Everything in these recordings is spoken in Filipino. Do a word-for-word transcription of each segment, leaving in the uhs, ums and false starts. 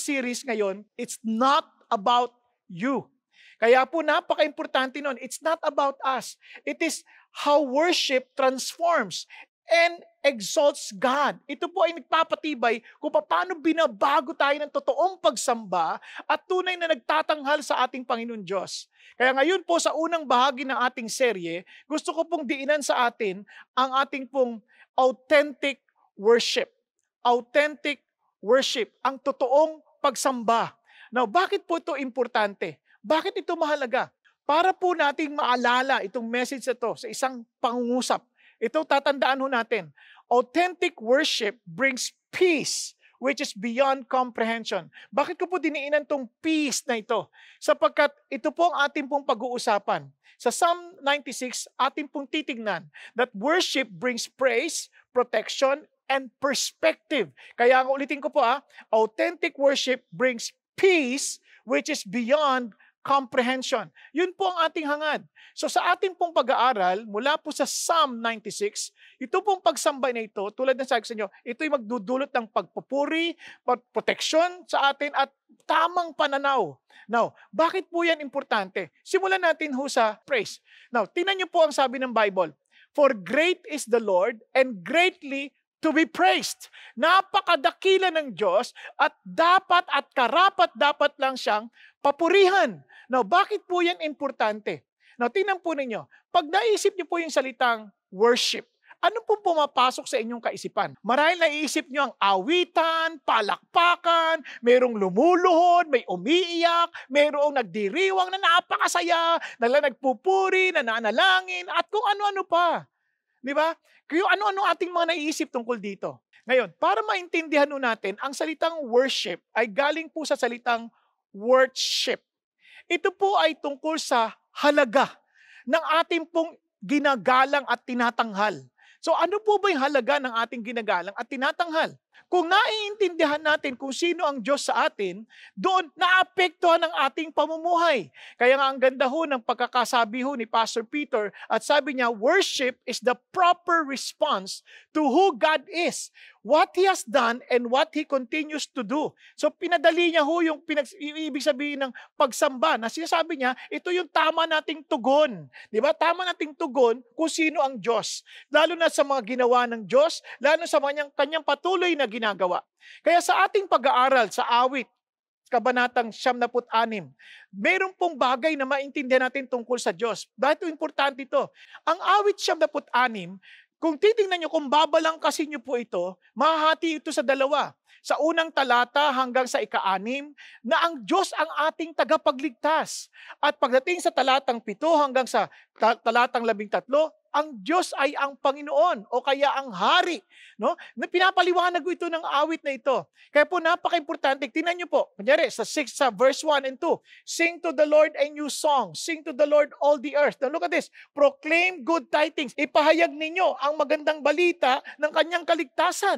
series ngayon, it's not about you. Kaya po napaka-importante nun. It's not about us. It is how worship transforms and exalts God. Ito po ay nagpapatibay kung paano binabago tayo ng totoong pagsamba at tunay na nagtatanghal sa ating Panginoon Diyos. Kaya ngayon po sa unang bahagi ng ating serye, gusto ko pong diinan sa atin ang ating pong authentic worship. Authentic worship, ang totoong pagsamba. Now, bakit po ito importante? Bakit ito mahalaga? Para po nating maalala itong message na ito sa isang pangungusap. Ito tatandaan ho natin. Authentic worship brings peace which is beyond comprehension. Bakit ko po diniinan tong peace na ito? Sapagkat ito po ang ating pong pag-uusapan. Sa Psalm ninety-six, ating pong titignan that worship brings praise, protection, and perspective. Kaya ang ulitin ko po ah, authentic worship brings peace which is beyond comprehension. Yun po ang ating hangad. So sa ating pong pag-aaral, mula po sa Psalm ninety-six, ito pong pagsamba na ito, tulad ng sabi ko sa inyo, ito'y magdudulot ng pagpupuri, protection sa atin at tamang pananaw. Now, bakit po yan importante? Simulan natin ho sa praise. Now, tingnan niyo po ang sabi ng Bible. For great is the Lord and greatly to be praised. Napakadakila ng Diyos at dapat at karapat dapat lang siyang papurihan. Now, bakit po yan importante? Now, tingnan po ninyo. Pag naisip niyo po yung salitang worship, ano po pumapasok sa inyong kaisipan? Marahil naiisip niyo ang awitan, palakpakan, mayroong lumuluhod, may umiiyak, mayroong nagdiriwang na napakasaya, nala nagpupuri, nananalangin, at kung ano-ano pa. Di ba? Kaya ano-ano ating mga naiisip tungkol dito. Ngayon, para maintindihan nun natin, ang salitang worship ay galing po sa salitang worship. Ito po ay tungkol sa halaga ng ating pong ginagalang at tinatanghal. So ano po ba yung halaga ng ating ginagalang at tinatanghal? Kung naiintindihan natin kung sino ang Diyos sa atin, doon naapektuhan ang ating pamumuhay. Kaya nga ang ganda ho ng pagkakasabi ho ni Pastor Peter at sabi niya, worship is the proper response to who God is, what He has done, and what He continues to do. So pinadali niya ho yung, pinag, yung ibig sabihin ng pagsamba na sinasabi niya, ito yung tama nating tugon. Di ba? Tama nating tugon kung sino ang Diyos. Lalo na sa mga ginawa ng Diyos, lalo sa mga kanyang patuloy na ginagawa. Kaya sa ating pag-aaral sa awit, kabanatang siyam na put anim, meron pong bagay na maintindihan natin tungkol sa Diyos. Bakit importante ito? Ang awit siyam na put anim, kung titingnan nyo, kung babalangkasin nyo po ito, mahahati ito sa dalawa. Sa unang talata hanggang sa ika-anim, na ang Diyos ang ating tagapagligtas. At pagdating sa talatang pito hanggang sa talatang labing tatlo, ang Diyos ay ang Panginoon o kaya ang Hari. No? Pinapaliwanag ko ito ng awit na ito. Kaya po napaka-importante. Tingnan niyo po. Kunyari, sa, six, sa verse one and two. Sing to the Lord a new song. Sing to the Lord all the earth. Now look at this. Proclaim good tidings. Ipahayag ninyo ang magandang balita ng kanyang kaligtasan.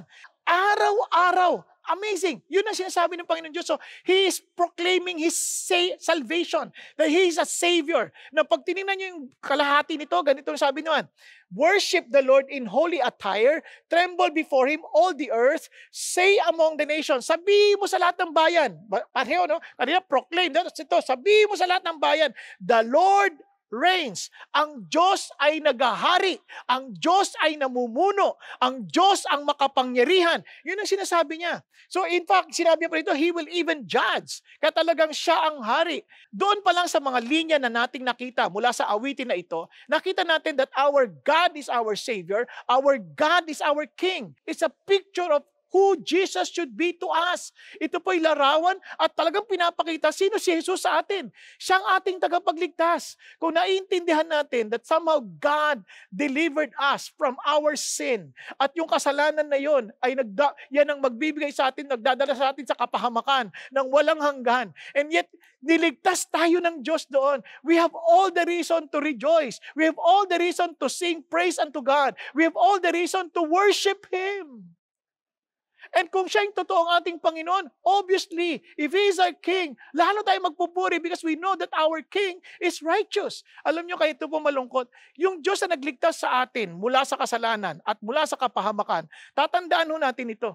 Araw-araw. Amazing. Yun ang sinasabi ng Panginoon Diyos. So, He is proclaiming His sa- salvation. That He is a Savior. Na pag tinignan niyo yung kalahati nito, ganito ang sabi naman. Worship the Lord in holy attire. Tremble before Him all the earth. Say among the nations. Sabihin mo sa lahat ng bayan. Pareho, no? Kanina, proclaim. Ito, sabihin mo sa lahat ng bayan. The Lord reigns. Ang Diyos ay nagahari. Ang Diyos ay namumuno. Ang Diyos ang makapangyarihan. Yun ang sinasabi niya. So in fact, sinabi niya pa rito, He will even judge. Kaya talagang siya ang hari. Doon pa lang sa mga linya na nating nakita mula sa awitin na ito, nakita natin that our God is our Savior. Our God is our King. It's a picture of who Jesus should be to us. Ito po'y larawan at talagang pinapakita sino si Jesus sa atin. Siya ang ating tagapagligtas. Kung naiintindihan natin that somehow God delivered us from our sin at yung kasalanan na yon ay nagda, yan ang magbibigay sa atin, nagdadala sa atin sa kapahamakan ng walang hanggan. And yet, niligtas tayo ng Diyos doon. We have all the reason to rejoice. We have all the reason to sing praise unto God. We have all the reason to worship Him. And kung siya yung totoong ating Panginoon, obviously, if He is our King, lalo tayo magpupuri because we know that our King is righteous. Alam nyo, kaya ito po malungkot, yung Diyos na nagligtas sa atin mula sa kasalanan at mula sa kapahamakan, tatandaan ho natin ito.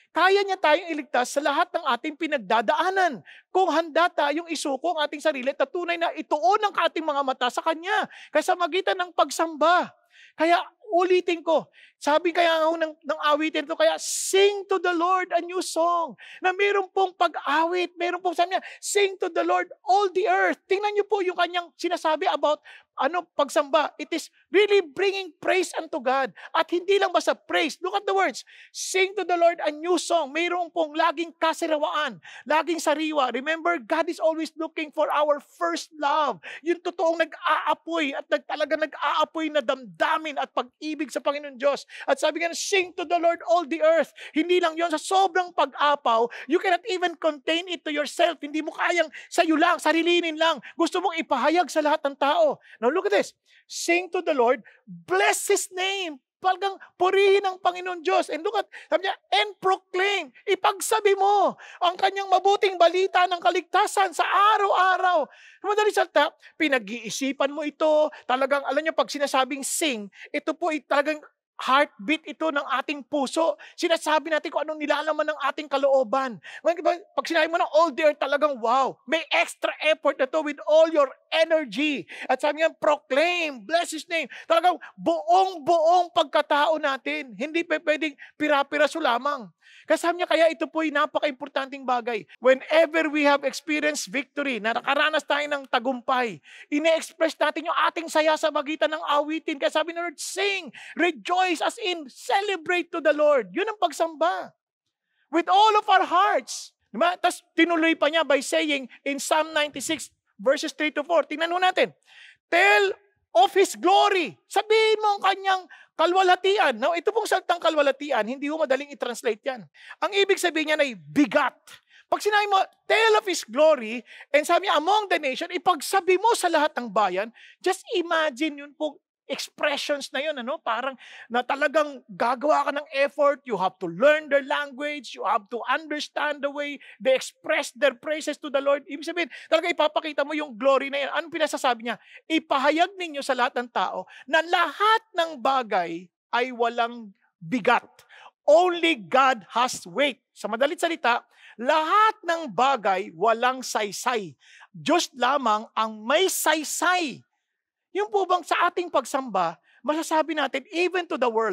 Kaya niya tayong iligtas sa lahat ng ating pinagdadaanan. Kung handa tayong isuko ang ating sarili at tunay na ituon ang ating mga mata sa Kanya. Kaya sa magitan ng pagsamba. Kaya ulitin ko, sabi kaya nga ng, ng awitin ito, kaya sing to the Lord a new song. Na mayroon pong pag-awit, mayroon pong sabi niya, sing to the Lord all the earth. Tingnan niyo po yung kanyang sinasabi about ano pagsamba. It is really bringing praise unto God. At hindi lang basta praise. Look at the words. Sing to the Lord a new song. Mayroon pong laging kasirawaan, laging sariwa. Remember, God is always looking for our first love. Yung totoong nag-aapoy at nag, talaga nag-aapoy na damdamin at pag-ibig sa Panginoon Diyos. At sabi nga, sing to the Lord all the earth. Hindi lang yon sa sobrang pag-apaw, you cannot even contain it to yourself. Hindi mo kayang sa'yo lang, sarilinin lang. Gusto mong ipahayag sa lahat ng tao. Now look at this. Sing to the Lord, bless His name. Talagang purihin ang Panginoon Diyos. And look at, sabi niya, and proclaim. Ipagsabi mo ang kanyang mabuting balita ng kaligtasan sa araw-araw. Madali salita, pinag-iisipan mo ito. Talagang, alam niyo, pag sinasabing sing, ito po ay talagang heartbeat ito ng ating puso. Sinasabi natin kung anong nilalaman ng ating kalooban. Pag sinabi mo ng all the earth, talagang wow, may extra effort na to with all your energy. At sabi nga, proclaim, bless His name. Talagang buong-buong pagkatao natin. Hindi pa pwedeng pira-piraso lamang. Kasi sabi niya, kaya ito po ay napaka-importanting bagay. Whenever we have experienced victory, na nakaranas tayo ng tagumpay, ine-express natin yung ating saya sa magitan ng awitin. Kaya sabi ng Lord, sing, rejoice, as in, celebrate to the Lord. Yun ang pagsamba. With all of our hearts. Diba? Tapos tinuloy pa niya by saying in Psalm ninety-six, verses three to four, tingnan mo natin, tell of His glory. Sabihin mo ang kanyang kalwalhatian. Now, ito pong salitang kalwalhatian, hindi mo madaling i-translate yan. Ang ibig sabihin niya ay bigat. Pag sinabi mo, tell of His glory, and sabi niya, among the nation, ipagsabi mo sa lahat ng bayan, just imagine yun pong expressions na yun, ano? Parang na talagang gagawa ka ng effort, you have to learn their language, you have to understand the way they express their praises to the Lord. Ibig sabihin, talaga ipapakita mo yung glory na yan. Anong pinasasabi niya? Ipahayag ninyo sa lahat ng tao na lahat ng bagay ay walang bigat. Only God has weight. Sa madalit salita, lahat ng bagay walang saysay. Diyos lamang ang may saysay. Yung po bang sa ating pagsamba, masasabi natin, even to the world,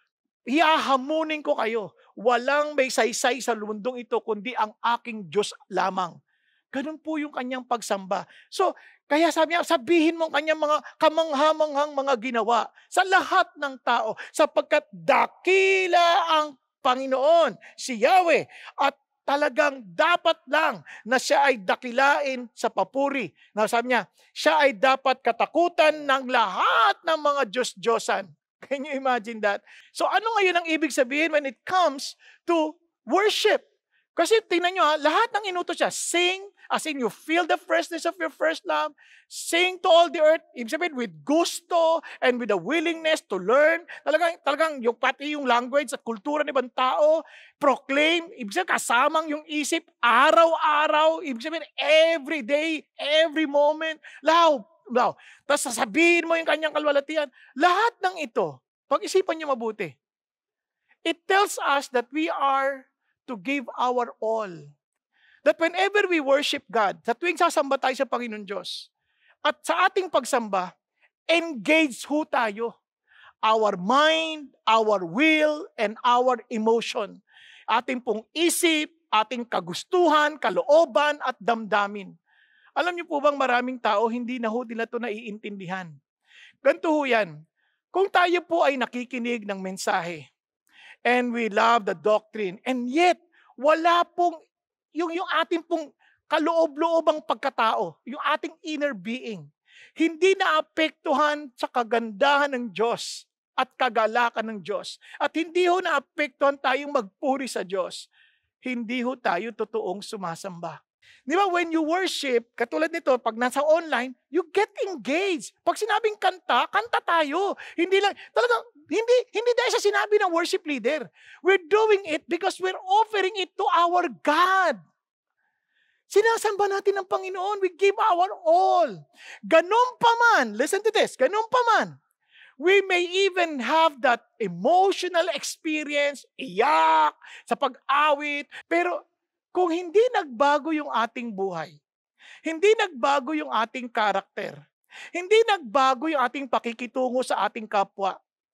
hihahamunin ko kayo. Walang may saysay sa mundong ito, kundi ang aking Diyos lamang. Ganun po yung kanyang pagsamba. So, kaya sabi niya, sabihin mo ang kanyang mga kamanghamanghang mga ginawa sa lahat ng tao, sapagkat dakila ang Panginoon, si Yahweh, at talagang dapat lang na siya ay dakilain sa papuri. Na sabi niya, siya ay dapat katakutan ng lahat ng mga Diyos-Diyosan. Can you imagine that? So ano ngayon ang ibig sabihin when it comes to worship? Kasi tingnan nyo ha, lahat ng inutos siya, sing, as in you feel the freshness of your first love, sing to all the earth, ibig sabihin with gusto and with a willingness to learn, talagang, talagang yung pati yung language at kultura ng ibang tao, proclaim, ibig sabihin kasamang yung isip, araw-araw, ibig sabihin every day, every moment, law, law. Tapos sasabihin mo yung kanyang kalwalhatian, lahat ng ito, pag-isipan nyo mabuti. It tells us that we are to give our all. That whenever we worship God, sa tuwing sasamba tayo sa Panginoon Diyos, at sa ating pagsamba, engage ho tayo. Our mind, our will, and our emotion. Ating pong isip, ating kagustuhan, kalooban, at damdamin. Alam niyo po bang maraming tao, hindi na ho nila ito naiintindihan. Ganito ho yan. Kung tayo po ay nakikinig ng mensahe, and we love the doctrine, and yet, wala pong yung, yung ating pong kaloob-loobang pagkatao, yung ating inner being, hindi naapektuhan sa kagandahan ng Diyos at kagalakan ng Diyos. At hindi ho naapektuhan tayong magpuri sa Diyos. Hindi ho tayo totoong sumasamba. Di ba, when you worship, katulad nito, pag nasa online, you get engaged. Pag sinabing kanta, kanta tayo. Hindi lang, talagang, hindi, hindi dahil sa sinabi ng worship leader. We're doing it because we're offering it to our God. Sinasamba natin ng Panginoon. We give our all. Ganun pa man, listen to this, ganun pa man, We may even have that emotional experience, iyak, sa pag-awit, pero kung hindi nagbago yung ating buhay, hindi nagbago yung ating karakter, hindi nagbago yung ating pakikitungo sa ating kapwa,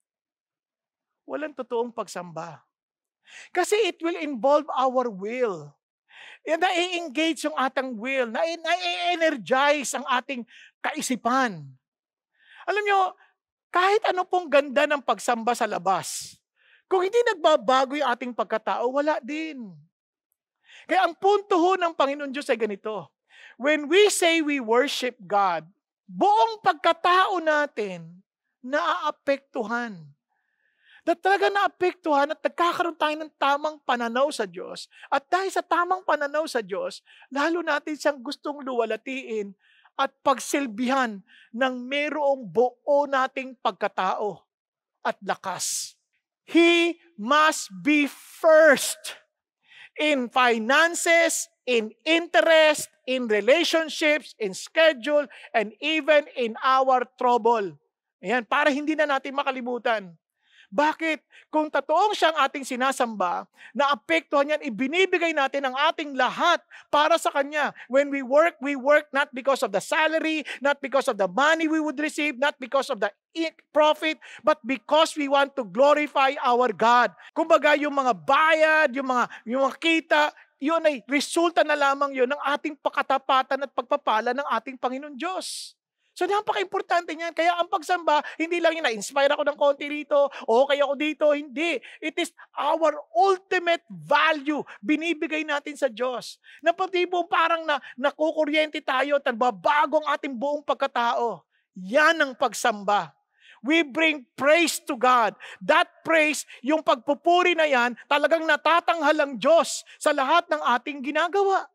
walang totoong pagsamba. Kasi it will involve our will. Yan, na-engage yung ating will, na-energize ang ating kaisipan. Alam nyo, kahit ano pong ganda ng pagsamba sa labas, kung hindi nagbabago yung ating pagkatao, wala din. Kaya ang punto ho ng Panginoon Diyos ay ganito. When we say we worship God, buong pagkatao natin naaapektuhan. Na talaga naapektuhan at nagkakaroon tayo ng tamang pananaw sa Diyos. At dahil sa tamang pananaw sa Diyos, lalo natin siyang gustong luwalatiin at pagsilbihan ng merong buo nating pagkatao at lakas. He must be first in finances, in interest, in relationships, in schedule, and even in our trouble. Ayan, para hindi na natin makalimutan. Bakit? Kung totoong siyang ating sinasamba, naapektuhan yan, ibinibigay natin ang ating lahat para sa Kanya. When we work, we work not because of the salary, not because of the money we would receive, not because of the profit, but because we want to glorify our God. Kumbaga, yung mga bayad, yung mga, yung mga kita, yun ay resulta na lamang yun ng ating pakatapatan at pagpapala ng ating Panginoon Diyos. So, napaka-importante niyan. Kaya ang pagsamba, hindi lang yun, na-inspire ako ng konti rito, okay ako dito, hindi. It is our ultimate value. Binibigay natin sa Diyos. Na pati po parang na, nakukuryente tayo at nagbabago ang ating buong pagkatao. Yan ang pagsamba. We bring praise to God. That praise, yung pagpupuri na yan, talagang natatanghal ang Diyos sa lahat ng ating ginagawa.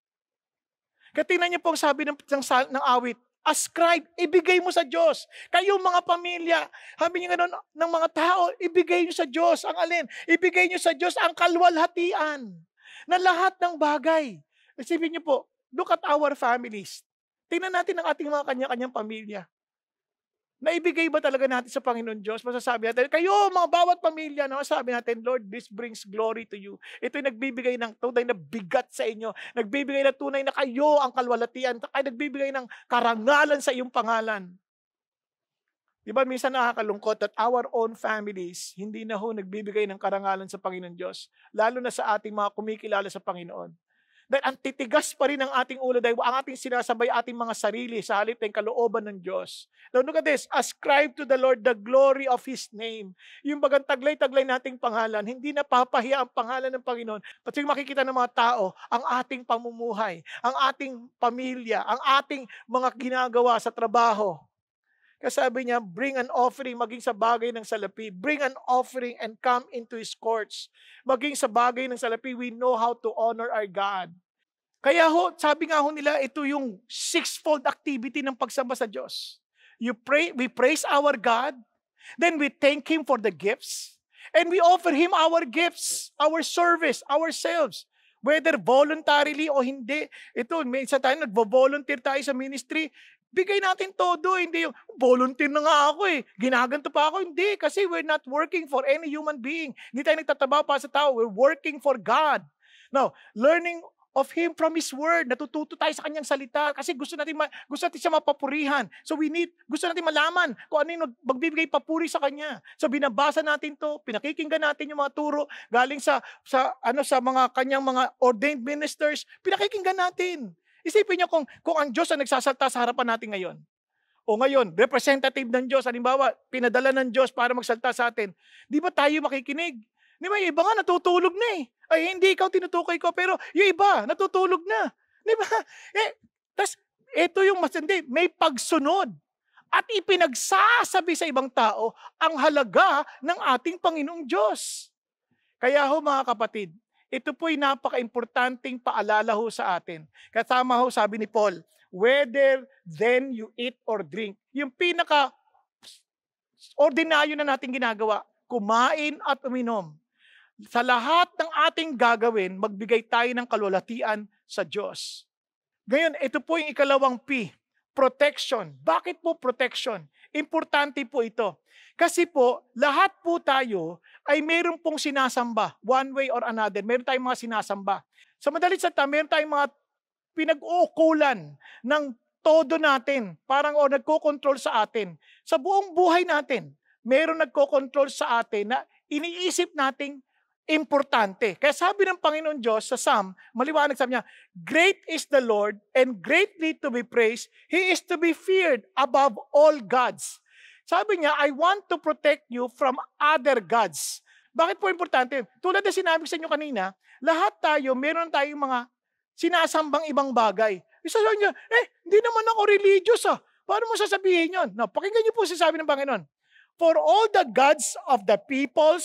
Kaya tingnan niyo pong sabi ng, ng, ng awit, ascribe, ibigay mo sa Diyos. Kayong mga pamilya, sabi niyo gano'n ng mga tao, ibigay niyo sa Diyos ang alin? Ibigay niyo sa Diyos ang kalwalhatian na lahat ng bagay. Isipin niyo po, look at our families. Tingnan natin ang ating mga kanya-kanyang pamilya. Naibigay ba talaga natin sa Panginoon Diyos? Masasabi natin, kayo, mga bawat pamilya, no? Sabi natin, Lord, this brings glory to you. Ito'y nagbibigay ng tunay na bigat sa inyo. Nagbibigay na tunay na kayo ang kalwalatian. Ay nagbibigay ng karangalan sa iyong pangalan. Di ba minsan nakakalungkot that our own families, hindi na ho nagbibigay ng karangalan sa Panginoon Diyos. Lalo na sa ating mga kumikilala sa Panginoon. Dahil ang titigas pa rin ng ating ulo dahil ang ating sinasabay ating mga sarili sa halip ng kalooban ng Diyos. Now look at this, ascribe to the Lord the glory of His name. Yung bagang taglay-taglay nating pangalan, hindi napapahiya ang pangalan ng Panginoon. Pati makikita ng mga tao, ang ating pamumuhay, ang ating pamilya, ang ating mga ginagawa sa trabaho. Kasi sabi niya, bring an offering, maging sa bagay ng salapi. Bring an offering and come into His courts. Maging sa bagay ng salapi, we know how to honor our God. Kaya ho, sabi nga ho nila, ito yung sixfold activity ng pagsamba sa Diyos. You pray, we praise our God, then we thank Him for the gifts, and we offer Him our gifts, our service, ourselves. Whether voluntarily o hindi. Ito, minsan tayo nagvo-volunteer tayo sa ministry, bigay natin todo, hindi yung volunteer na nga ako eh, ginaganto pa ako, hindi, kasi we're not working for any human being. Hindi tayo nagtatrabaho para sa tao, we're working for God. Now, learning of Him from His Word, natututo tayo sa Kanyang salita, kasi gusto natin, ma- gusto natin siya mapapurihan. So we need, gusto natin malaman kung ano yung magbibigay papuri sa Kanya. So binabasa natin to, pinakikinggan natin yung mga turo, galing sa, sa, ano, sa mga Kanyang mga ordained ministers, pinakikinggan natin. Isipin niyo kung, kung ang Diyos ang nagsasalta sa harapan natin ngayon. O ngayon, representative ng Diyos, halimbawa, pinadala ng Diyos para magsalta sa atin. Di ba tayo makikinig? Di ba, yung iba nga natutulog na eh. Ay, hindi ikaw tinutukoy ko, pero yung iba, natutulog na. Di ba? Eh, tas, ito yung mas, hindi, may pagsunod. At ipinagsasabi sa ibang tao ang halaga ng ating Panginoong Diyos. Kaya ho mga kapatid, ito po'y napaka-importanting paalala ho sa atin. Kasama ho sabi ni Paul, whether then you eat or drink. Yung pinaka ordinaryo na natin ginagawa, kumain at uminom. Sa lahat ng ating gagawin, magbigay tayo ng kalwalatian sa Diyos. Ngayon, ito po yung ikalawang P, protection. Bakit po protection? Importante po ito. Kasi po, lahat po tayo ay meron pong sinasamba, one way or another. Meron tayong mga sinasamba. Sa madalit salita, meron tayong mga pinag-uukulan ng todo natin. Parang o nagko-control sa atin. Sa buong buhay natin, meron nagko-control sa atin na iniisip nating importante. Kaya sabi ng Panginoon Diyos sa Psalm, maliwanag sabi niya, great is the Lord and greatly to be praised. He is to be feared above all gods. Sabi niya, I want to protect you from other gods. Bakit po importante? Tulad na sinabi sa inyo kanina, lahat tayo, meron tayong mga sinasambang ibang bagay. Isa sabi niya, eh, hindi naman ako religious ah. Paano mo sasabihin yun? No, pakinggan niyo po sasabi ng Panginoon. For all the gods of the peoples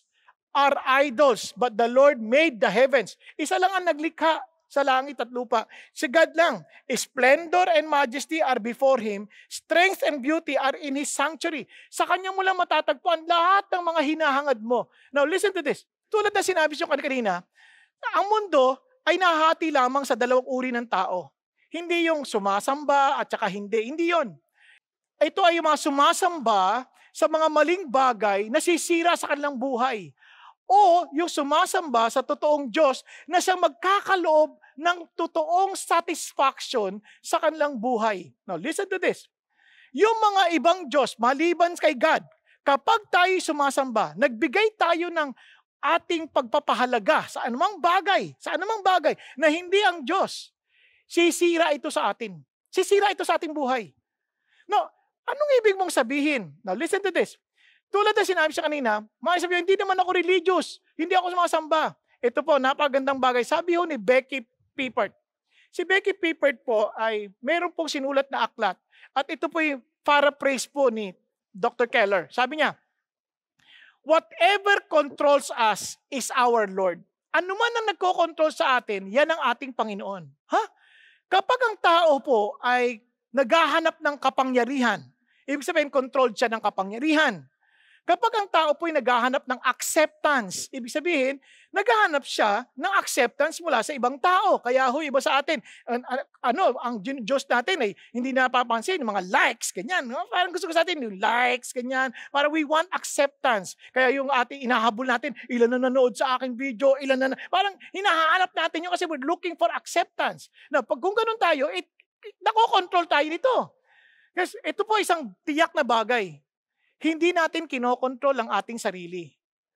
are idols, but the Lord made the heavens. Isa lang ang naglikha sa langit at lupa. Si God lang. Splendor and majesty are before Him. Strength and beauty are in His sanctuary. Sa Kanya mo lang matatagpuan lahat ng mga hinahangad mo. Now listen to this. Tulad na sinabi siyo kanina, ang mundo ay nahati lamang sa dalawang uri ng tao. Hindi yung sumasamba at saka hindi. Hindi yon. Ito ay yung mga sumasamba sa mga maling bagay na sisira sa kanilang buhay. O yung sumasamba sa totoong Diyos na siyang magkakaloob ng totoong satisfaction sa kanilang buhay. Now, listen to this. Yung mga ibang Diyos, maliban kay God, kapag tayo sumasamba, nagbigay tayo ng ating pagpapahalaga sa anumang bagay, sa anumang bagay na hindi ang Diyos, sisira ito sa atin. Sisira ito sa ating buhay. Now, anong ibig mong sabihin? Now, listen to this. Tulad na sinabi siya kanina, makasabihin, hindi naman ako religious, hindi ako sumasamba. Ito po, napagandang bagay. Sabi ho ni Becky Pippert. Si Becky Pippert po ay meron pong sinulat na aklat. At ito po yung paraphrase po ni Doctor Keller. Sabi niya, whatever controls us is our Lord. Ano man ang nagko-control sa atin, yan ang ating Panginoon. Ha? Kapag ang tao po ay naghahanap ng kapangyarihan, ibig sabihin, controlled siya ng kapangyarihan. Kapag ang tao po ay naghahanap ng acceptance, ibig sabihin, naghahanap siya ng acceptance mula sa ibang tao. Kaya ho, iba sa atin, ano, ang Diyos natin ay hindi napapansin, mga likes, ganyan. No? Parang gusto ko sa atin, yung likes, ganyan. Para we want acceptance. Kaya yung ating inahabol natin, ilan na nanood sa aking video, ilan na, parang hinahanap natin yun kasi we're looking for acceptance. Na pag kung ganun tayo, it, nakokontrol tayo nito. Kasi ito po isang tiyak na bagay. Hindi natin kinokontrol ang ating sarili.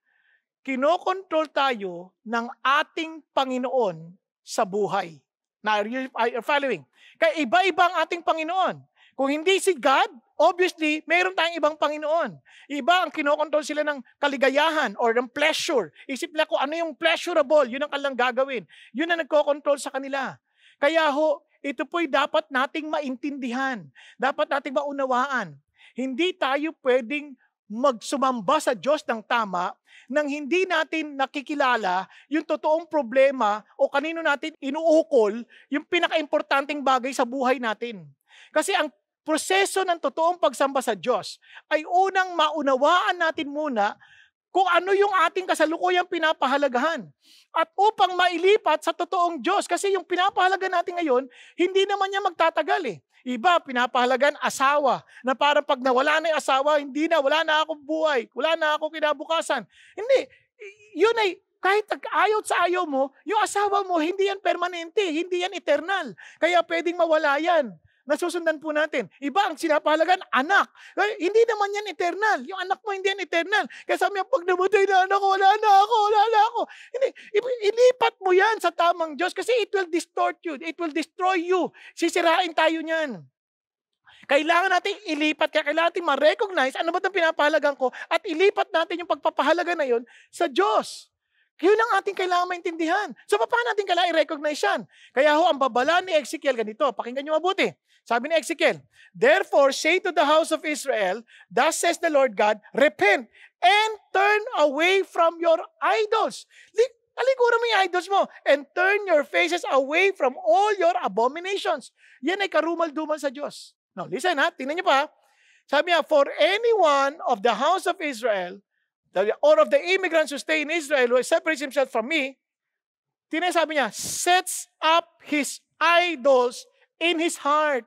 Kinokontrol tayo ng ating Panginoon sa buhay. Na, are you following? Kaya iba-iba ang ating Panginoon. Kung hindi si God, obviously, mayroon tayong ibang Panginoon. Iba ang kinokontrol sila ng kaligayahan or ng pleasure. Isip nila kung ano yung pleasurable, yun ang kanilang gagawin. Yun ang nagkokontrol sa kanila. Kaya ho, ito po'y dapat nating maintindihan. Dapat nating maunawaan. Hindi tayo pwedeng magsumamba sa Diyos ng tama nang hindi natin nakikilala yung totoong problema o kanino natin inuukol yung pinaka-importanting bagay sa buhay natin. Kasi ang proseso ng totoong pagsamba sa Diyos ay unang maunawaan natin muna kung ano yung ating kasalukuyang pinapahalagahan. At upang mailipat sa totoong Diyos, kasi yung pinapahalaga natin ngayon, hindi naman niya magtatagal eh. Iba, pinapahalagan asawa, na parang pag nawala na yung asawa, hindi na, wala na akong buhay, wala na akong kinabukasan. Hindi, yun ay, kahit ayaw sa ayaw mo, yung asawa mo, hindi yan permanente, hindi yan eternal. Kaya pwedeng mawala yan. Nasusundan po natin. Iba ang sinapahalagan, anak. Eh, hindi naman yan eternal. Yung anak mo hindi yan eternal. Kaya sabi niya, pag namatay na anak ko, wala na ako, wala na ako. Hindi, ilipat mo yan sa tamang Diyos kasi it will distort you. It will destroy you. Sisirain tayo niyan. Kailangan natin ilipat, kaya kailangan natin ma-recognize ano ba itong pinapahalagan ko at ilipat natin yung pagpapahalaga na yun sa Diyos. Yun ang ating kailangan maintindihan. So, paano natin kailangan i-recognize yan? Kaya ho, ang babala ni Ezekiel ganito. Pakinggan nyo mabuti. Sabi ni Ezekiel, therefore say to the house of Israel, thus says the Lord God, repent and turn away from your idols. Talikuran mo yung idols mo and turn your faces away from all your abominations. Yan ay karumal-dumal sa Diyos. Now, listen ha, tingnan nyo pa. Sabi niya, for anyone of the house of Israel, or of the immigrants who stay in Israel, who separates himself from me, tingnan sabi niya, sets up his idols in his heart.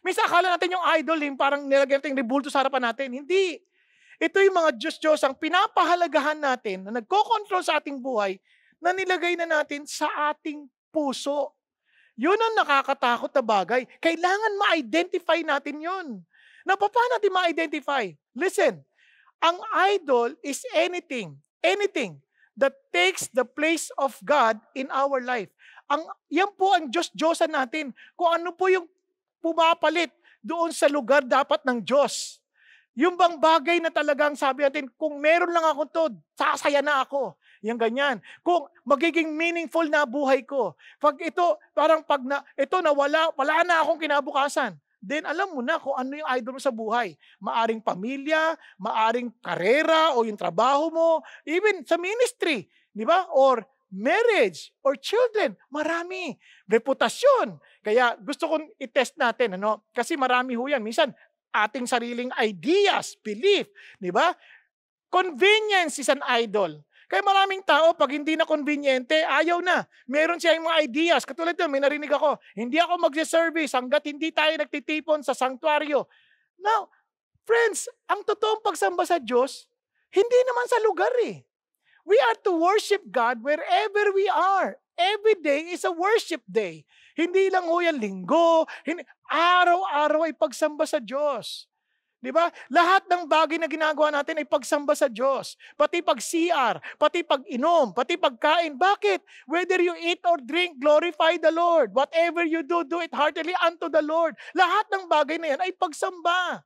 Minsan akala natin yung idol, yung parang nilagyan natin yung rebulto sa harapan natin. Hindi. Ito yung mga Diyos-Diyos ang pinapahalagahan natin na nagko-control sa ating buhay na nilagay na natin sa ating puso. Yun ang nakakatakot na bagay. Kailangan ma-identify natin yun. Na paano natin ma-identify? Listen, ang idol is anything, anything that takes the place of God in our life. Ang, yan po ang Diyos-Diyosan natin. Kung ano po yung pumapalit doon sa lugar dapat ng Diyos. Yung bang bagay na talagang sabi natin, kung meron lang ako to, sasaya na ako. Yung ganyan. Kung magiging meaningful na buhay ko. Pag ito, parang pag na, ito na wala, wala na akong kinabukasan. Then alam mo na kung ano yung idol mo sa buhay. Maaring pamilya, maaring karera o yung trabaho mo, even sa ministry, di ba? Or marriage or children, marami. Reputasyon. Kaya gusto kong i-test natin, ano? Kasi marami ho yan. Minsan, ating sariling ideas, belief, di ba? Convenience is an idol. Kaya maraming tao, pag hindi na conveniente, ayaw na. Meron siya yung mga ideas. Katulad doon, may narinig ako, hindi ako magse-service hanggat hindi tayo nagtitipon sa sanctuaryo. Now, friends, ang totoong pagsamba sa Diyos, hindi naman sa lugar eh. We are to worship God wherever we are. Every day is a worship day. Hindi lang ho yan linggo, hindi, araw-araw ay pagsamba sa Diyos. Di ba? Lahat ng bagay na ginagawa natin ay pagsamba sa Diyos. Pati pag-C R, pati pag-inom, pati pagkain. Bakit? Whether you eat or drink, glorify the Lord. Whatever you do, do it heartily unto the Lord. Lahat ng bagay na yan ay pagsamba.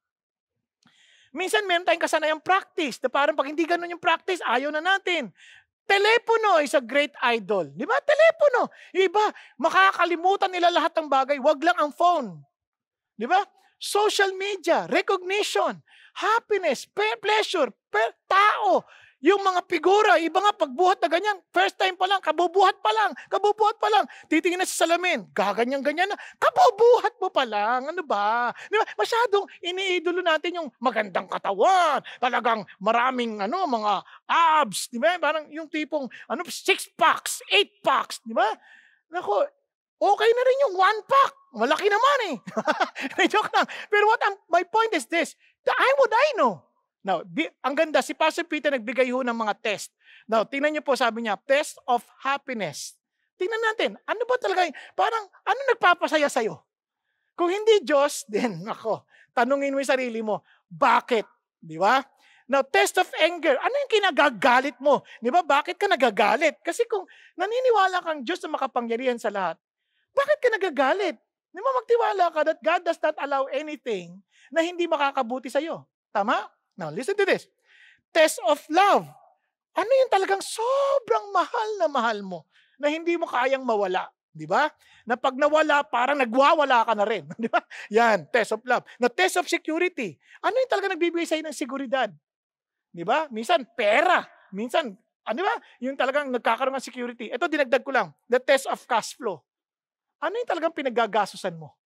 Minsan meron tayong kasanayang practice na parang pag hindi ganun yung practice, ayaw na natin. Telepono is a great idol. Di ba? Telepono. Yung iba, makakalimutan nila lahat ng bagay. Wag lang ang phone. Di ba? Social media, recognition, happiness, pleasure, tao. Yung mga figura, iba nga pagbuhat na ganyan, first time pa lang, kabubuhat pa lang, kabubuhat pa lang. Titingin na sa salamin, gaganyan-ganyan na, kabubuhat mo pa lang, ano ba? Di ba? Masyadong iniidolo natin yung magandang katawan, talagang maraming ano, mga abs, di ba? Parang yung tipong ano, six packs, eight packs, di ba? Nako, okay na rin yung one pack. Malaki naman eh. Joke lang. Pero what I'm, my point is this, I would I know? Now, di, ang ganda, si Pastor Peter nagbigay ho ng mga test. Now, tingnan niyo po, sabi niya, test of happiness. Tingnan natin, ano ba talaga, parang, ano nagpapasaya sa'yo? Kung hindi Diyos, then, ako, tanungin mo yung sarili mo, bakit? Di ba? Now, test of anger, ano yung kinagagalit mo? Di ba? Bakit ka nagagalit? Kasi kung naniniwala kang Diyos na makapangyarihan sa lahat, bakit ka nagagalit? Di ba magtiwala ka that God does not allow anything na hindi makakabuti sa'yo? Tama? Now, listen to this. Test of love. Ano yung talagang sobrang mahal na mahal mo na hindi mo kayang mawala? Di ba? Na pag nawala, parang nagwawala ka na rin. Di ba? Yan, test of love. Na test of security. Ano yung talagang nagbibigay sa'yo ng seguridad? Di ba? Minsan, pera. Minsan, ano ba? Yung talagang nagkakaroon ng security. Ito, dinagdag ko lang. The test of cash flow. Ano yung talagang pinaggagastusan mo?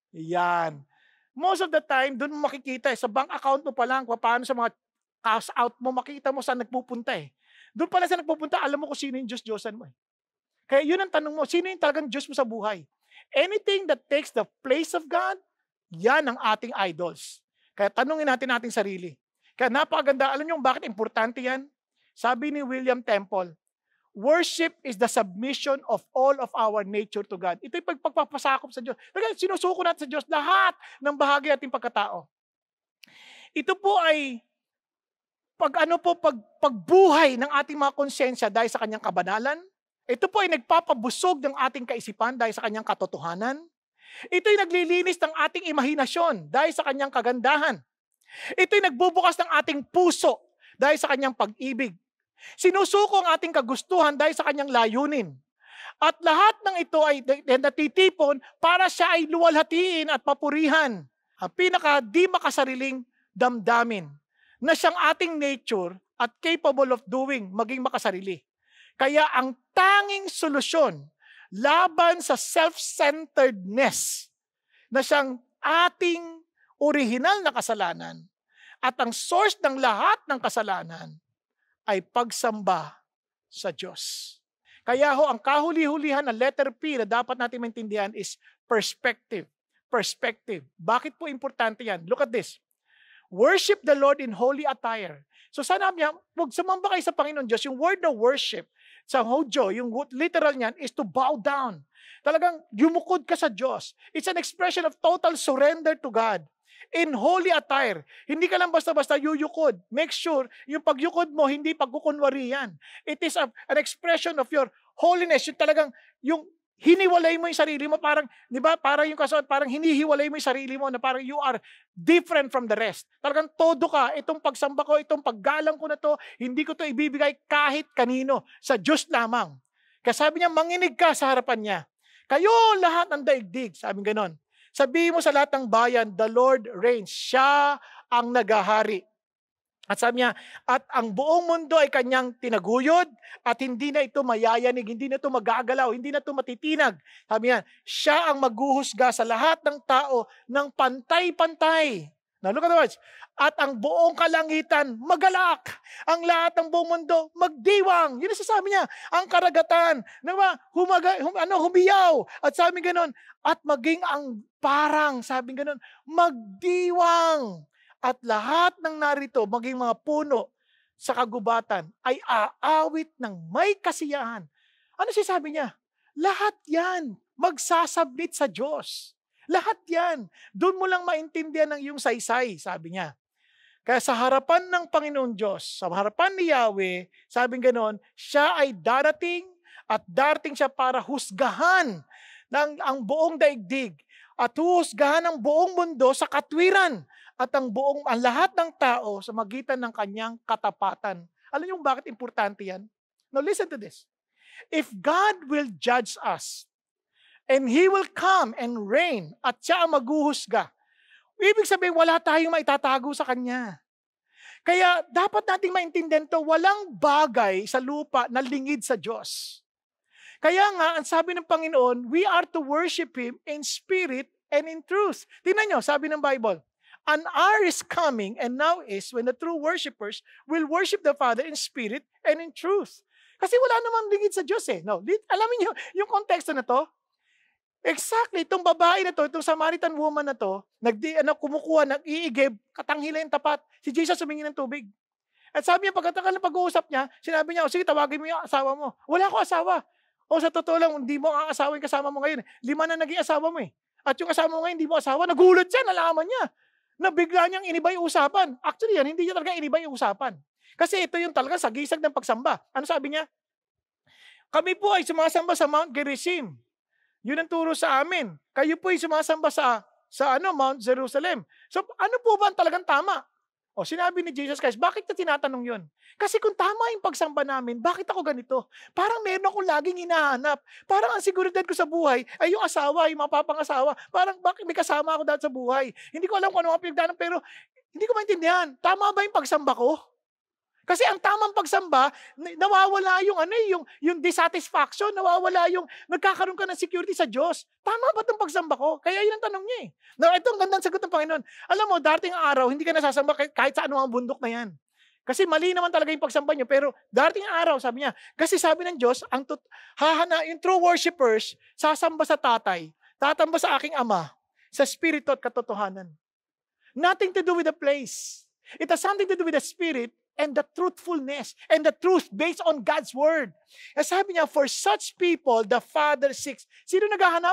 Yan. Most of the time, doon mo makikita eh, sa bank account mo pa lang, paano sa mga cash out mo, makita mo saan nagpupunta eh. Doon pala sa nagpupunta, alam mo kung sino yung Diyos-Diyosan mo eh. Kaya yun ang tanong mo, sino yung talagang Diyos mo sa buhay? Anything that takes the place of God, yan ang ating idols. Kaya tanungin natin nating sarili. Kaya napakaganda, alam niyo bakit importante yan? Sabi ni William Temple, worship is the submission of all of our nature to God. Ito yung pagpapasakop sa Diyos. Talagang sinusuko natin sa Diyos lahat ng bahagi ating pagkatao. Ito po ay pag ano po pag pagbuhay ng ating mga konsensya dahil sa kanyang kabanalan. Ito po ay nagpapabusog ng ating kaisipan dahil sa kanyang katotohanan. Ito ay naglilinis ng ating imahinasyon dahil sa kanyang kagandahan. Ito ay nagbubukas ng ating puso dahil sa kanyang pag-ibig. Sinusuko ang ating kagustuhan dahil sa kanyang layunin. At lahat ng ito ay natitipon para siya ay luwalhatiin at papurihan. Ang pinaka di makasariling damdamin na siyang ating nature at capable of doing maging makasarili. Kaya ang tanging solusyon laban sa self-centeredness na siyang ating orihinal na kasalanan at ang source ng lahat ng kasalanan ay pagsamba sa Diyos. Kaya ho, ang kahuli-hulihan na letter P na dapat natin maintindihan is perspective. perspective. Bakit po importante yan? Look at this. Worship the Lord in holy attire. So sana niya, huwag sumamba kayo sa Panginoon Diyos. Yung word na worship, sa Hojo, yung literal niyan is to bow down. Talagang yumukod ka sa Diyos. It's an expression of total surrender to God. In holy attire. Hindi ka lang basta-basta yuyukod. Make sure, yung pagyukod mo, hindi pagkukunwari yan. It is a, an expression of your holiness. Yung talagang, yung hiniwalay mo yung sarili mo, parang, di ba, parang yung kasuot, parang hinihiwalay mo yung sarili mo na parang you are different from the rest. Talagang todo ka, itong pagsamba ko, itong paggalang ko na to, hindi ko to ibibigay kahit kanino, sa Diyos lamang. Kaya sabi niya, manginig ka sa harapan niya. Kayo lahat ng daigdig, sabi ganon. Sabihin mo sa lahat ng bayan, the Lord reigns. Siya ang nagahari. At sabi niya, at ang buong mundo ay kanyang tinaguyod at hindi na ito mayayanig, hindi na ito magagalaw, hindi na ito matitinag. Sabi niya, siya ang maghuhusga sa lahat ng tao ng pantay-pantay. Now look at the words. At ang buong kalangitan magalak. Ang lahat ng buong mundo magdiwang. Yun ang sasabi niya. Ang karagatan, diba? Humaga, hum, ano, humiyaw. At sabi ganon, at maging ang parang, sabi ganon, magdiwang. At lahat ng narito, maging mga puno sa kagubatan, ay aawit ng may kasiyahan. Ano sinasabi niya? Lahat yan, magsasubmit sa Diyos. Lahat yan. Doon mo lang maintindihan ng iyong saysay, sabi niya. Kaya sa harapan ng Panginoon Diyos, sa harapan ni Yahweh, sabi ganon, siya ay darating at darating siya para husgahan ng ang buong daigdig at husgahan ng buong mundo sa katwiran at ang buong, ang lahat ng tao sa magitan ng kanyang katapatan. Alam niyo bakit importante yan? Now listen to this. If God will judge us, and He will come and reign, at siya ang maghuhusga, ibig sabihin wala tayong maitatago sa Kanya. Kaya dapat nating maintindihan to, walang bagay sa lupa na lingid sa Diyos. Kaya nga, ang sabi ng Panginoon, we are to worship Him in spirit and in truth. Tingnan nyo, sabi ng Bible, an hour is coming and now is when the true worshipers will worship the Father in spirit and in truth. Kasi wala namang lingid sa Diyos eh. No, alam niyo yung konteksto na to? Exactly, itong babae na to, itong Samaritan woman na to, nagdi, ano, kumukuha, nag-iigib, katanghila yung tapat. Si Jesus humingi ng tubig. At sabi niya, pagkatapos ng pag-uusap niya, sinabi niya, o sige, tawagin mo yung asawa mo. Wala ko asawa. O sa totoo lang, hindi mo ang asawa yung kasama mo ngayon. Lima na naging asawa mo eh. At yung kasama mo ngayon, hindi mo asawa. Nagulat siya, nalaman niya. Na bigla niyang inibay usapan. Actually yan, hindi niya talaga inibay usapan. Kasi ito yung talaga sagisag ng pagsamba. Ano sabi niya? Kami po ay sumasamba sa Mount Gerizim. Yun ang turo sa amin. Kayo po ay sumasamba sa, sa ano, Mount Jerusalem. So ano po ba ang talagang tama? O sinabi ni Jesus Christ, bakit na tinatanong yun? Kasi kung tama yung pagsamba namin, bakit ako ganito? Parang meron akong laging hinahanap. Parang ang seguridad ko sa buhay ay yung asawa, yung mapapangasawa. Parang bakit may kasama ako dahil sa buhay? Hindi ko alam kung ano ang pinagdaanan, pero hindi ko maintindihan. Tama ba yung pagsamba ko? Kasi ang tamang pagsamba, nawawala yung ano yung yung dissatisfaction, nawawala yung nagkakaroon ka ng security sa Diyos. Tama ba 'tong pagsamba ko? Kaya yun ang tanong niya eh. Now, ito ang gandang sagot ng Panginoon. Alam mo, darating ang araw, hindi ka nasasamba kahit sa anumang bundok na yan. Kasi mali naman talaga yung pagsamba niyo, pero darating ang araw, sabi niya, kasi sabi ng Diyos, ang tut- hahana, yung true worshipers, sasamba sa tatay, tatamba sa aking ama, sa spirito at katotohanan. Nothing to do with the place. It has something to do with the spirit and the truthfulness and the truth based on God's word. As sabi niya, for such people, the Father seeks. Sino naghahanap?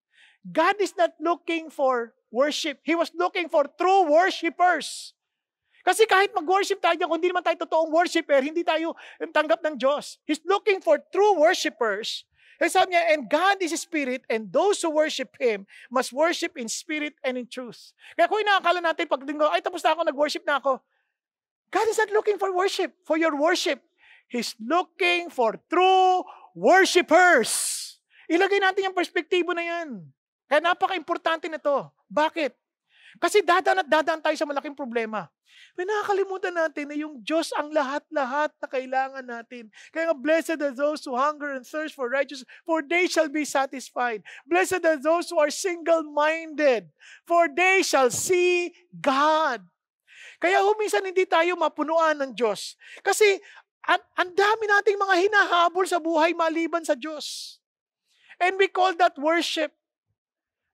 God is not looking for worship. He was looking for true worshipers. Kasi kahit mag-worship tayo, kung hindi naman tayo totoong worshiper, hindi tayo tanggap ng Diyos. He's looking for true worshipers. As sabi niya, and God is Spirit, and those who worship Him must worship in spirit and in truth. Kaya kung inaakala natin, pag linggo, ay tapos na ako, nag-worship na ako. God is not looking for worship, for your worship. He's looking for true worshipers. Ilagay natin yung perspektibo na yan. Kaya napaka-importante na to. Bakit? Kasi dadaan at dadaan tayo sa malaking problema. May nakakalimutan natin na yung Diyos ang lahat-lahat na kailangan natin. Kaya nga, blessed are those who hunger and thirst for righteousness, for they shall be satisfied. Blessed are those who are single-minded, for they shall see God. Kaya huminsan hindi tayo mapunuan ng Diyos. Kasi ang, ang dami nating mga hinahabol sa buhay maliban sa Diyos. And we call that worship.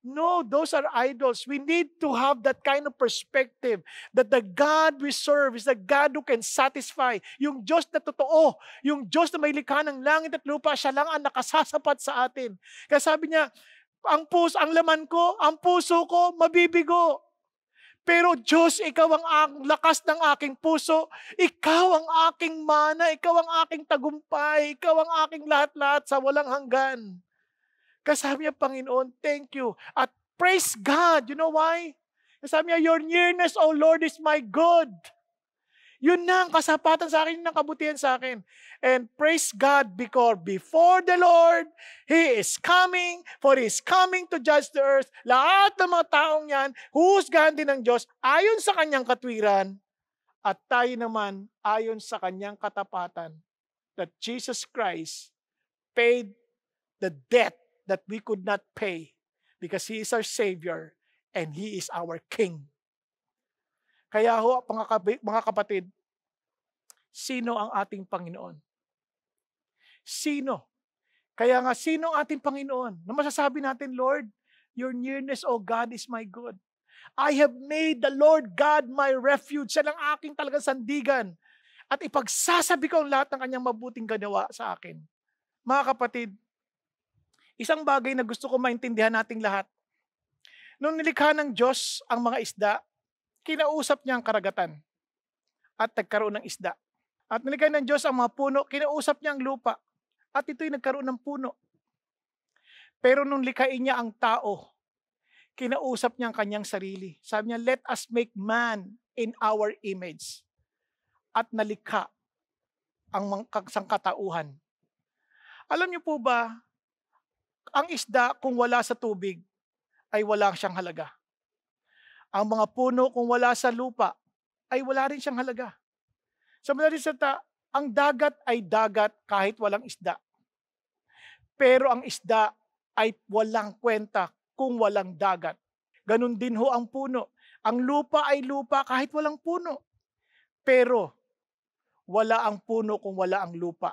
No, those are idols. We need to have that kind of perspective that the God we serve is the God who can satisfy. Yung Diyos na totoo, yung Diyos na may likha ng langit at lupa, siya lang ang nakasasapat sa atin. Kaya sabi niya, ang puso, ang laman ko, ang puso ko, mabibigo. Pero Diyos, ikaw ang, ang lakas ng aking puso, ikaw ang aking mana, ikaw ang aking tagumpay, ikaw ang aking lahat-lahat sa walang hanggan. Kasabi niya, Panginoon, thank you. At praise God. You know why? Kasabi niya, your nearness, O Lord, is my good. Yun na ang kasapatan sa akin, yun ang kabutihan sa akin. And praise God because before the Lord, He is coming, for He is coming to judge the earth. Lahat ng mga taong yan, huhusgahan din ng Diyos ayon sa kanyang katwiran at tayo naman ayon sa kanyang katapatan. That Jesus Christ paid the debt that we could not pay because He is our Savior and He is our King. Kaya ho, mga kapatid, sino ang ating Panginoon? Sino? Kaya nga, sino ang ating Panginoon? Na masasabi natin, Lord, your nearness, O God, is my good. I have made the Lord God my refuge. Siya lang aking talagang sandigan. At ipagsasabi ko ang lahat ng kanyang mabuting ganawa sa akin. Mga kapatid, isang bagay na gusto ko maintindihan nating lahat. Nung nilikha ng Diyos ang mga isda, kinausap niya ang karagatan at nagkaroon ng isda. At nilikha ng Diyos ang mga puno, kinausap niya ang lupa at ito'y nagkaroon ng puno. Pero nung likhain niya ang tao, kinausap niya ang kanyang sarili. Sabi niya, let us make man in our image. At nalikha ang sangkatauhan. Alam niyo po ba, ang isda kung wala sa tubig ay wala siyang halaga. Ang mga puno kung wala sa lupa ay wala rin siyang halaga. Sa madaling salita, ang dagat ay dagat kahit walang isda. Pero ang isda ay walang kwenta kung walang dagat. Ganon din ho ang puno. Ang lupa ay lupa kahit walang puno. Pero wala ang puno kung wala ang lupa.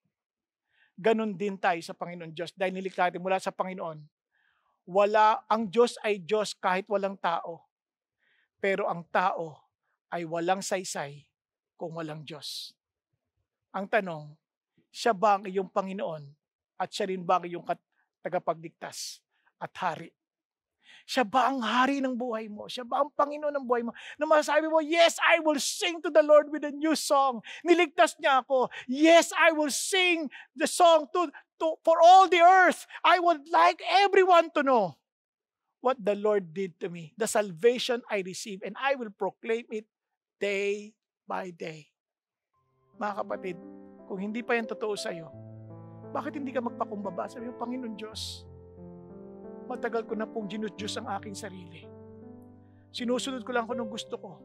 Ganon din tayo sa Panginoon Diyos. Dahil nilikha natin mula sa Panginoon. Wala, ang Diyos ay Diyos kahit walang tao. Pero ang tao ay walang saysay kung walang Diyos. Ang tanong, siya ba ang iyong Panginoon at siya rin ba ang iyong tagapagligtas at hari? Siya ba ang hari ng buhay mo? Siya ba ang Panginoon ng buhay mo? Na masasabi mo, yes, I will sing to the Lord with a new song. Niligtas niya ako. Yes, I will sing the song to, to for all the earth. I would like everyone to know what the Lord did to me. The salvation I received and I will proclaim it day by day. Mga kapatid, kung hindi pa yan totoo sa iyo, bakit hindi ka magpakumbaba? Sabi mo, Panginoon Diyos, matagal ko na pong ginudiyos ang aking sarili. Sinusunod ko lang kung anong gusto ko.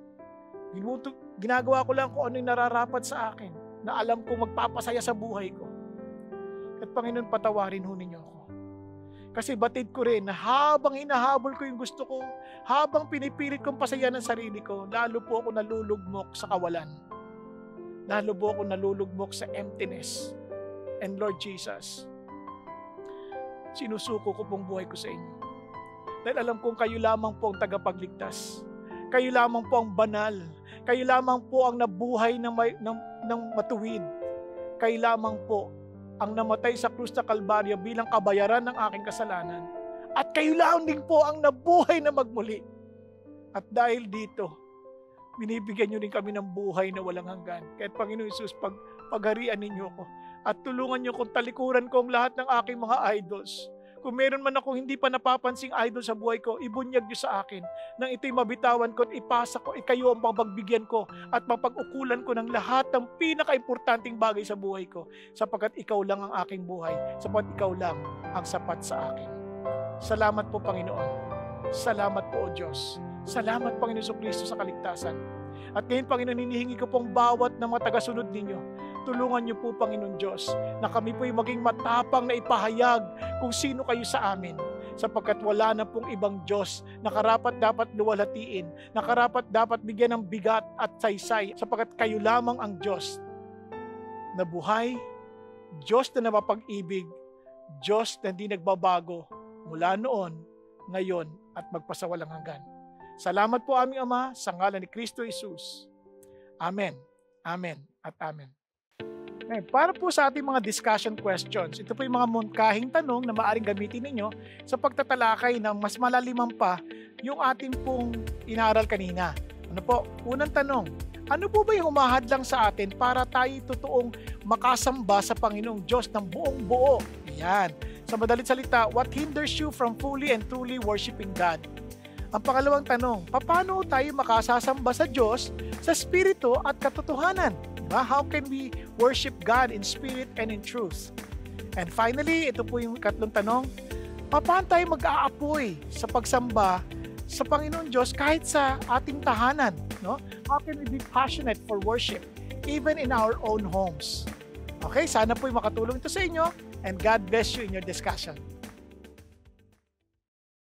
Ginagawa ko lang kung ano yung nararapat sa akin na alam kong magpapasaya sa buhay ko. At Panginoon, patawarin ho ninyo ako. Kasi batid ko rin na habang hinahabol ko yung gusto ko, habang pinipilit kong pasaya ng sarili ko, lalo po ako nalulugmok sa kawalan. Lalo po ako nalulugmok sa emptiness. And Lord Jesus, sinusuko ko pong buhay ko sa inyo. Dahil alam kong kayo lamang po ang tagapagligtas. Kayo lamang po ang banal. Kayo lamang po ang nabuhay ng, may, ng, ng matuwid. Kayo lamang po ang namatay sa krus na Kalbaryo bilang kabayaran ng aking kasalanan. At kayo lamang din po ang nabuhay na magmuli. At dahil dito, binibigyan nyo rin kami ng buhay na walang hanggan. Kahit Panginoon Hesus, pag, pagharian ninyo ko. At tulungan nyo kung talikuran ko ang lahat ng aking mga idols. Kung meron man ako hindi pa napapansing idol sa buhay ko, ibunyag nyo sa akin. Nang ito'y mabitawan ko at ipasa ko, ikayo ang pagbigyan ko at mapag-ukulan ko ng lahat ng pinaka-importanting bagay sa buhay ko. Sapagkat ikaw lang ang aking buhay. Sapagkat ikaw lang ang sapat sa akin. Salamat po, Panginoon. Salamat po, O Diyos. Salamat, Panginoon Jesucristo, sa kaligtasan. At ngayon, Panginoon, hinihingi ko pong bawat na mga tagasunod ninyo. Tulungan niyo po, Panginoon Diyos, na kami po'y maging matapang na ipahayag kung sino kayo sa amin. Sapagkat wala na pong ibang Diyos na karapat dapat luwalhatiin, na karapat dapat bigyan ng bigat at saysay. Sapagkat kayo lamang ang Diyos na buhay, Diyos na napapag-ibig, Diyos na hindi nagbabago mula noon, ngayon, at magpasawalang hanggan. Salamat po aming Ama, sa ngalan ni Kristo Jesus. Amen. Amen at amen. Ngayon, para po sa ating mga discussion questions, ito po yung mga mungkahing tanong na maaaring gamitin ninyo sa pagtatalakay ng mas malaliman pa yung ating pong inaral kanina. Ano po? Unang tanong, ano po ba yung humahadlang sa atin para tayo totoong makasamba sa Panginoong Diyos ng buong buo? Yan. Sa madalit salita, what hinders you from fully and truly worshiping God? Ang pangalawang tanong, paano tayo makasasamba sa Diyos sa Espiritu at katotohanan? Diba? How can we worship God in spirit and in truth? And finally, ito po yung katlong tanong, paano tayo mag-aapoy sa pagsamba sa Panginoon Diyos kahit sa ating tahanan? No? How can we be passionate for worship even in our own homes? Okay, sana po makatulong ito sa inyo, and God bless you in your discussion.